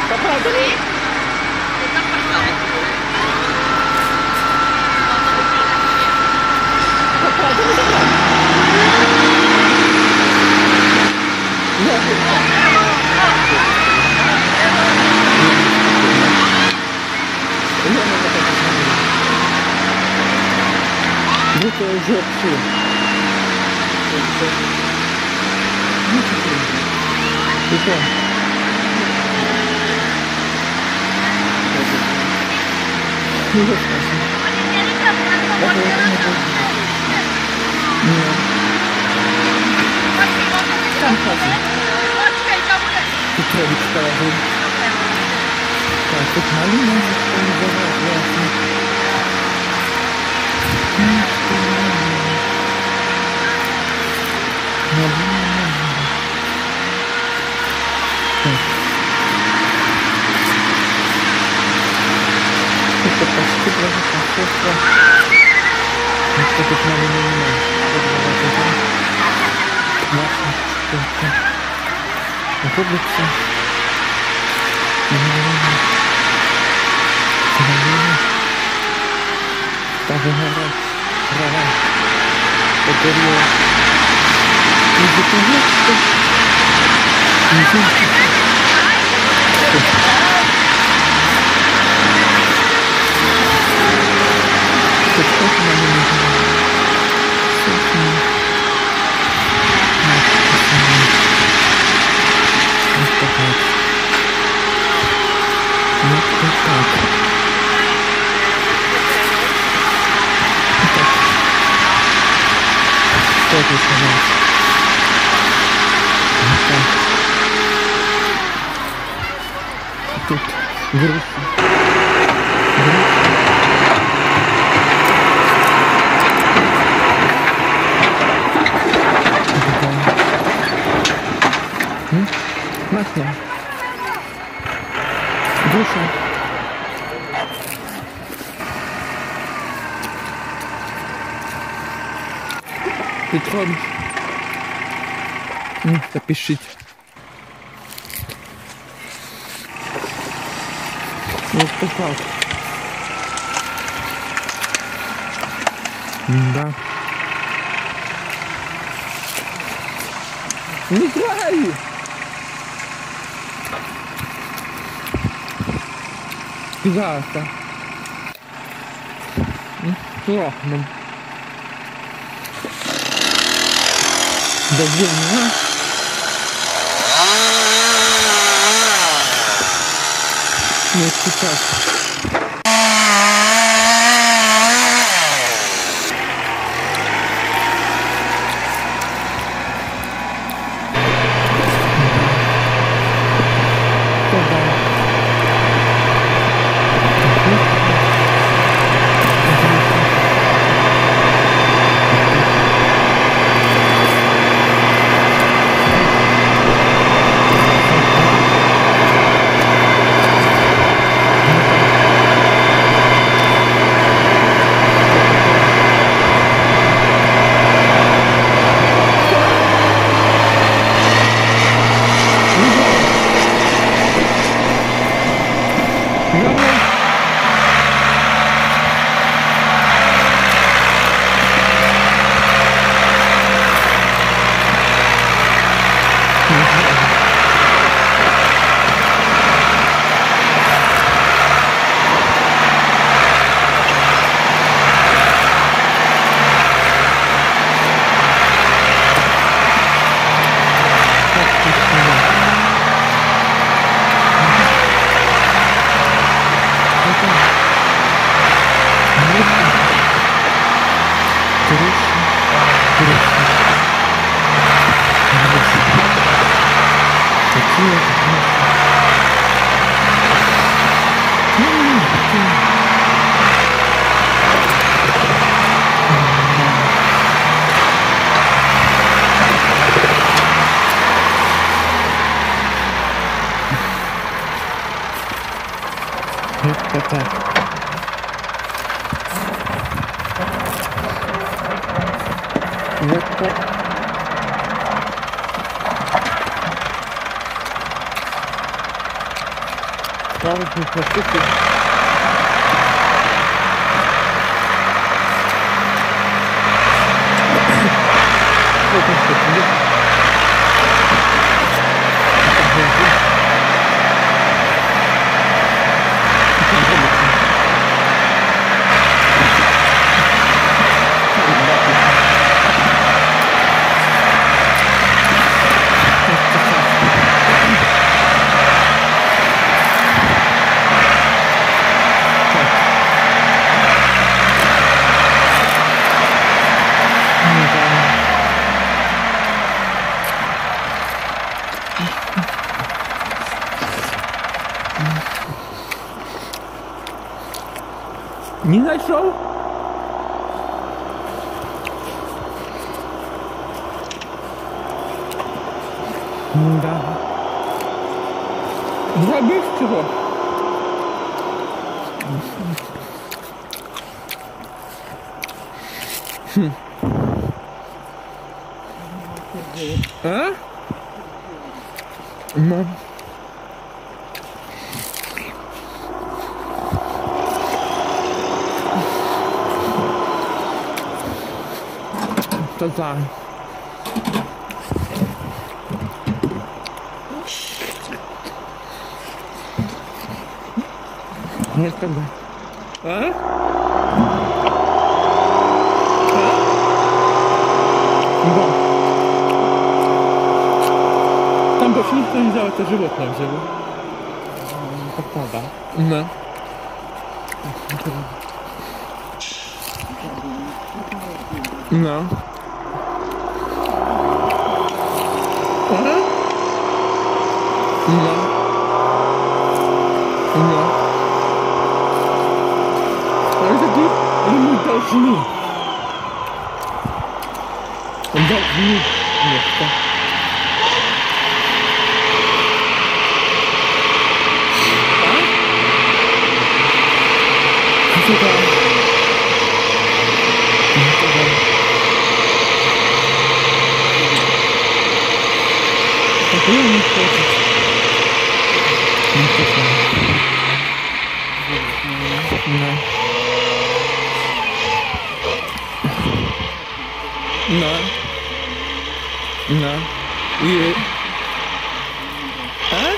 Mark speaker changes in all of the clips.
Speaker 1: Правда? Это уже вообще. Это. Там хожу. Тут ролик положил. Так, тут малина ясно. Это почти даже похоже. Вот тут малина не надо. Находится даже город трава погорела. Не заказать, не знаю. Тут тоже нам не нужно. Что это сказать? Вот так. Тут грустно. Масло. Душа. Петрович. Запишите. Вот так. Да. Не играй! Пожалуйста. Плохо. Да где меня? Вот сейчас. Это так. Вот так. Правильно, простите. Вот он что, идет. Не нашел? Да. Забыл чего? А? Мам. Да. Нет, когда. А? Да. Там больше никто не взял, это животное взяло. Как-то, да. Да. Да. Ага. Да. Да. А это тут мы должны. Должны. Нет, что? А? Сюда. Такое не хочет. Не хочет. Да. Да. Да. И... А?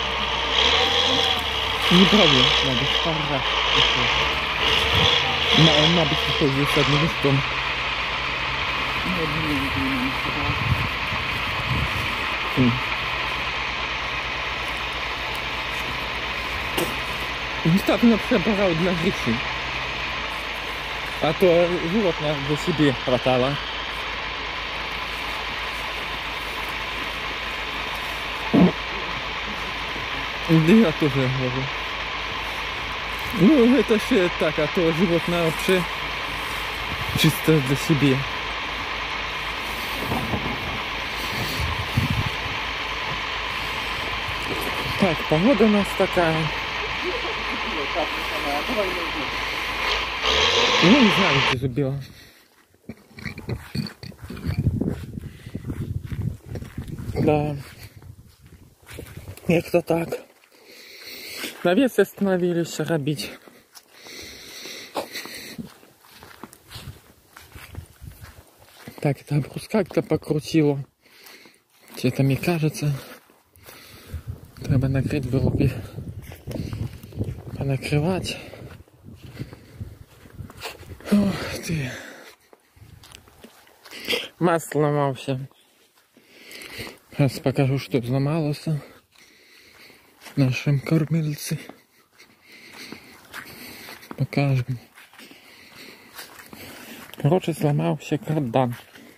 Speaker 1: Не правда. Надо спаржать. Надо приходить здесь одним листом. Достаточно прибрал для гречи. А то животное для себе хватало. Да я тоже могу. Ну это же так, а то животное вообще чисто для себя. Так, погода у нас такая. Ну, не знаю, где забила. Да. Як-то так. Навес остановились робить. Так, это брус как-то покрутило. Где-то мне кажется. Треба накрыть было бы. Понакрывать. Ох ты. Маст сломался. Сейчас покажу, что сломалось. Нашим кормильце. Покажем. Короче, сломался кардан.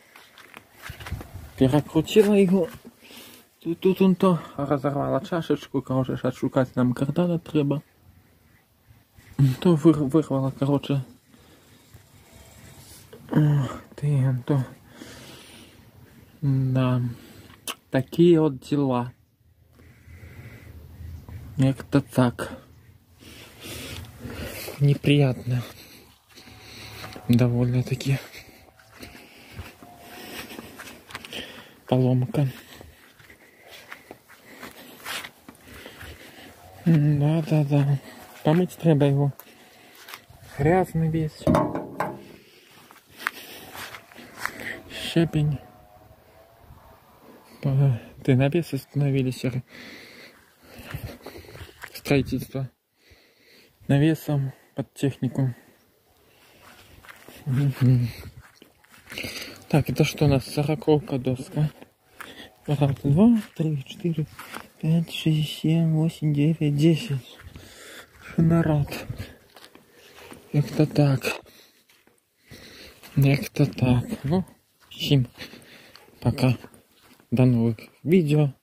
Speaker 1: Перекрутила его. Тут он то разорвала чашечку. Короче, сейчас шукать нам кардана треба. То вырвала, короче. Ты, то. Да. Такие вот дела. Как-то так. Неприятно. Довольно-таки. Поломка. Да. Помыть треба его. Грязный весь. Щебень. Ты навес остановились. Строительство. Навесом под технику. Так, это что у нас? 40-ка доска. Раз, 2, 3, 4, 5, 6, 7, 8, 9, 10. Народ. Як-то так. Ну, всем пока. До новых видео.